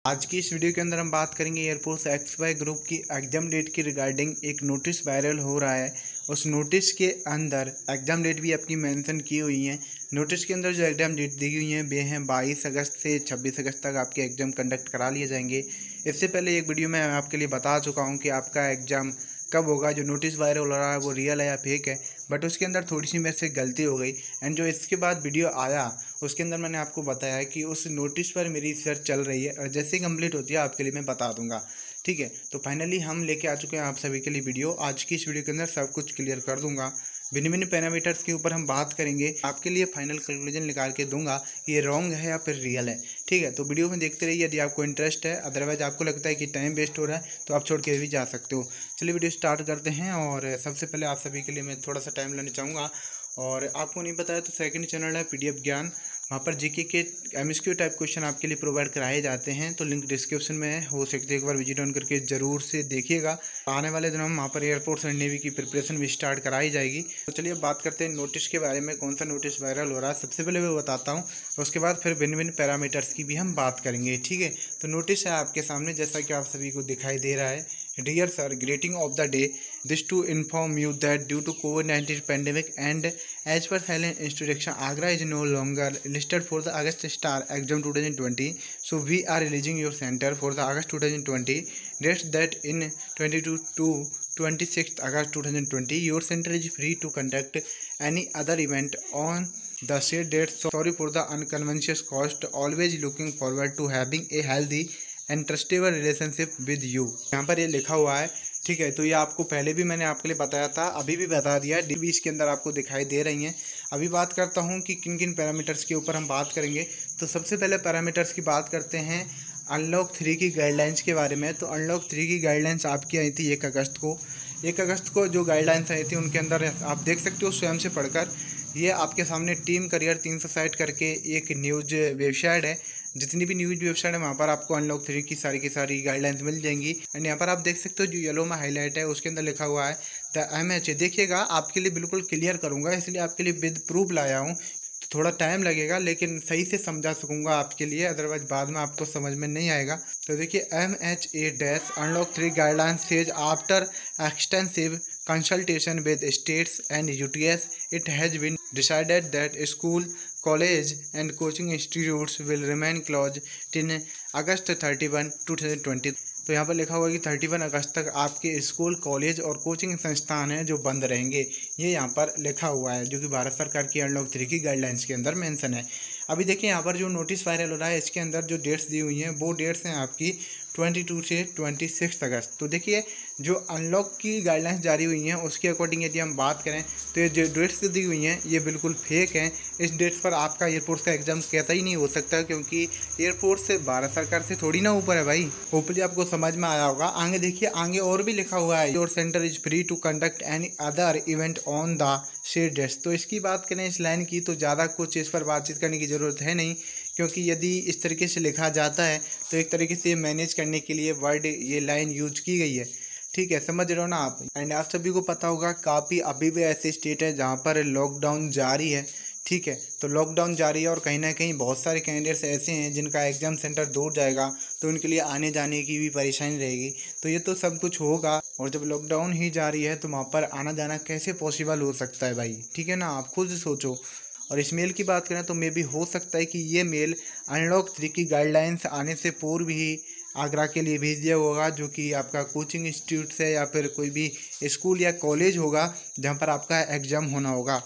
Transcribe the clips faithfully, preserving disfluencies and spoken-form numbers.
आज की इस वीडियो के अंदर हम बात करेंगे एयरफोर्स एक्स वाई ग्रुप की एग्जाम डेट की रिगार्डिंग। एक नोटिस वायरल हो रहा है, उस नोटिस के अंदर एग्जाम डेट भी आपकी मेंशन की हुई है। नोटिस के अंदर जो एग्जाम डेट दी हुई है वे हैं बाईस अगस्त से छब्बीस अगस्त तक आपके एग्जाम कंडक्ट करा लिए जाएंगे। इससे पहले एक वीडियो में आपके लिए बता चुका हूँ कि आपका एग्जाम कब होगा। जो नोटिस वायरल हो रहा है वो रियल है या फेक है, बट उसके अंदर थोड़ी सी मेरे से गलती हो गई। एंड जो इसके बाद वीडियो आया उसके अंदर मैंने आपको बताया कि उस नोटिस पर मेरी रिसर्च चल रही है और जैसे ही कंप्लीट होती है आपके लिए मैं बता दूंगा। ठीक है, तो फाइनली हम लेके आ चुके हैं आप सभी के लिए वीडियो। आज की इस वीडियो के अंदर सब कुछ क्लियर कर दूंगा। भिन्न भिन्न पैरामीटर्स के ऊपर हम बात करेंगे, आपके लिए फाइनल कंक्लूजन निकाल के दूंगा कि ये रॉन्ग है या फिर रियल है। ठीक है, तो वीडियो में देखते रहिए यदि आपको इंटरेस्ट है। अदरवाइज आपको लगता है कि टाइम वेस्ट हो रहा है तो आप छोड़ के भी जा सकते हो। चलिए वीडियो स्टार्ट करते हैं। और सबसे पहले आप सभी के लिए मैं थोड़ा सा टाइम लेना चाहूँगा। और आपको नहीं पता है तो सेकंड चैनल है पीडीएफ ज्ञान, वहाँ पर जीके के एमएसक्यू टाइप क्वेश्चन आपके लिए प्रोवाइड कराए जाते हैं। तो लिंक डिस्क्रिप्शन में है, हो सकते है एक बार विजिट ऑन करके ज़रूर से देखिएगा। आने वाले दिनों में वहाँ पर एयरफोर्स एंड नेवी की प्रिपरेशन भी स्टार्ट कराई जाएगी। तो चलिए अब बात करते हैं नोटिस के बारे में, कौन सा नोटिस वायरल हो रहा है। सबसे पहले मैं बताता हूँ, उसके बाद फिर भिन्न भिन्न पैरामीटर्स की भी हम बात करेंगे। ठीक है, तो नोटिस है आपके सामने, जैसा कि आप सभी को दिखाई दे रहा है। Dear sir, greeting of the day. This to inform you that due to COVID nineteen pandemic and as per silent instruction, Agra is no longer listed for the August Star Exam twenty twenty. So we are releasing your center for the August twenty twenty. Dates that in twenty-two to twenty-sixth August twenty twenty, your center is free to conduct any other event on the said dates. Sorry for the inconvenience cost. Always looking forward to having a healthy and trustable relationship with you. यहाँ पर ये लिखा हुआ है। ठीक है, तो ये आपको पहले भी मैंने आपके लिए बताया था, अभी भी बता दिया। डी बीस के अंदर आपको दिखाई दे रही हैं। अभी बात करता हूँ कि किन किन पैरामीटर्स के ऊपर हम बात करेंगे। तो सबसे पहले पैरामीटर्स की बात करते हैं अनलॉक थ्री की गाइडलाइंस के बारे में। तो अनलॉक थ्री की गाइडलाइंस आपकी आई थी एक अगस्त को। एक अगस्त को जो गाइडलाइंस आई थी उनके अंदर आप देख सकते हो स्वयं से पढ़कर। ये आपके सामने टीम करियर तीन सौ साठ करके एक न्यूज़ वेबसाइट है। जितनी भी न्यूज़ वेबसाइट है वहाँ पर आपको अनलॉक थ्री की सारी की सारी गाइडलाइंस मिल जाएंगी। एंड यहाँ पर आप देख सकते हो जो येलो में हाईलाइट है उसके अंदर लिखा हुआ है द एम एच ए। देखिएगा आपके लिए बिल्कुल क्लियर करूँगा, इसलिए आपके लिए विद प्रूफ लाया हूँ। तो थोड़ा टाइम लगेगा लेकिन सही से समझा सकूँगा आपके लिए, अदरवाइज बाद में आपको समझ में नहीं आएगा। तो देखिए, M H A dash unlock three guidelines says after extensive consultation with states and U T S, it has been decided that school, college and coaching institutes will remain closed till August thirty-first twenty twenty। तो यहाँ पर लिखा हुआ है कि इकतीस अगस्त तक आपके स्कूल, कॉलेज और कोचिंग संस्थान हैं जो बंद रहेंगे। ये यहाँ पर लिखा हुआ है, जो कि भारत सरकार की अनलॉक थ्री की गाइडलाइंस के अंदर मेंशन है। अभी देखिए यहाँ पर जो नोटिस वायरल हो रहा है इसके अंदर जो डेट्स दी हुई हैं वो डेट्स हैं आपकी बाईस से छब्बीस अगस्त। तो देखिए, जो अनलॉक की गाइडलाइंस जारी हुई हैं उसके अकॉर्डिंग यदि हम बात करें तो ये जो डेट्स दी हुई हैं ये बिल्कुल फेक हैं। इस डेट्स पर आपका एयरफोर्स का एग्जाम कैसा ही नहीं हो सकता, क्योंकि एयरफोर्स से भारत सरकार से थोड़ी ना ऊपर है भाई। होपफुली आपको समझ में आया होगा। आगे देखिए, आगे और भी लिखा हुआ है your centre is free to conduct any other event on the said dates. तो इसकी बात करें इस लाइन की तो ज़्यादा कुछ इस पर बातचीत करने की ज़रूरत है नहीं, क्योंकि यदि इस तरीके से लिखा जाता है तो एक तरीके से मैनेज करने के लिए वर्ड ये लाइन यूज की गई है। ठीक है, समझ रहे हो ना आप। एंड आप सभी को पता होगा काफ़ी अभी भी ऐसे स्टेट है जहाँ पर लॉकडाउन जारी है। ठीक है, तो लॉकडाउन जारी है और कहीं ना कहीं बहुत सारे कैंडिडेट्स ऐसे हैं जिनका एग्जाम सेंटर दूर जाएगा तो उनके लिए आने जाने की भी परेशानी रहेगी। तो ये तो सब कुछ होगा, और जब लॉकडाउन ही जारी है तो वहाँ पर आना जाना कैसे पॉसिबल हो सकता है भाई। ठीक है ना, आप खुद सोचो। और इस मेल की बात करें तो मे भी हो सकता है कि ये मेल अनलॉक थ्री की गाइडलाइंस आने से पूर्व ही आगरा के लिए भेज दिया होगा, जो कि आपका कोचिंग इंस्टीट्यूट से या फिर कोई भी स्कूल या कॉलेज होगा जहाँ पर आपका एग्ज़ाम होना होगा।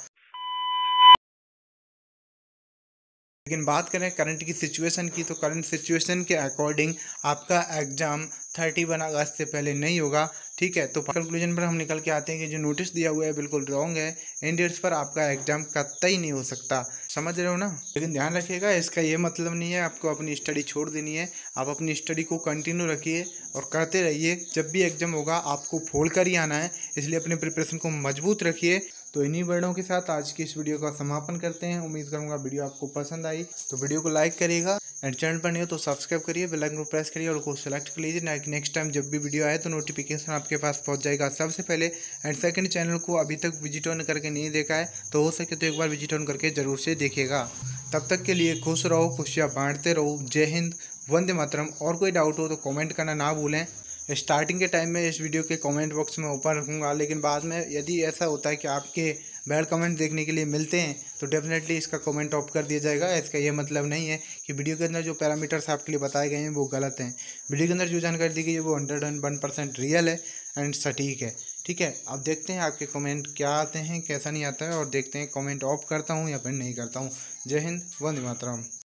लेकिन बात करें करंट की सिचुएशन की, तो करंट सिचुएशन के अकॉर्डिंग आपका एग्ज़ाम इकतीस अगस्त से पहले नहीं होगा। ठीक है, तो कंक्लूजन पर हम निकल के आते हैं कि जो नोटिस दिया हुआ है बिल्कुल रॉन्ग है। इन डेट्स पर आपका एग्जाम कतई नहीं हो सकता, समझ रहे हो ना। लेकिन ध्यान रखिएगा, इसका ये मतलब नहीं है आपको अपनी स्टडी छोड़ देनी है। आप अपनी स्टडी को कंटिन्यू रखिए और करते रहिए। जब भी एग्जाम होगा आपको फोड़ कर ही आना है, इसलिए अपने प्रिपरेशन को मजबूत रखिए। तो इन्हीं वर्डों के साथ आज की इस वीडियो का समापन करते हैं। उम्मीद करूंगा वीडियो आपको पसंद आई, तो वीडियो को लाइक करिएगा एंड चैनल पर नहीं हो तो सब्सक्राइब करिए, बेल आइकन को प्रेस करिए और को सेलेक्ट कर लीजिए। नेक्स्ट टाइम जब भी वीडियो आए तो नोटिफिकेशन आपके पास पहुंच जाएगा सबसे पहले। एंड सेकंड, चैनल को अभी तक विजिट ऑन करके नहीं देखा है तो हो सके तो एक बार विजिट ऑन करके ज़रूर से देखिएगा। तब तक के लिए खुश रहो, खुशियाँ बांटते रहो। जय हिंद, वंदे मातरम। और कोई डाउट हो तो कमेंट करना ना भूलें। स्टार्टिंग के टाइम में इस वीडियो के कमेंट बॉक्स में ओपन रखूँगा, लेकिन बाद में यदि ऐसा होता है कि आपके बैड कमेंट देखने के लिए मिलते हैं तो डेफिनेटली इसका कमेंट ऑफ कर दिया जाएगा। इसका ये मतलब नहीं है कि वीडियो के अंदर जो पैरामीटर्स आपके लिए बताए गए हैं वो गलत हैं। वीडियो के अंदर जो जानकारी दी गई है वो hundred and one percent real है एंड सटीक है। ठीक है, अब देखते हैं आपके कमेंट क्या आते हैं, कैसा नहीं आता है, और देखते हैं कमेंट ऑफ करता हूँ या फिर नहीं करता हूँ। जय हिंद, वंदे मातरम।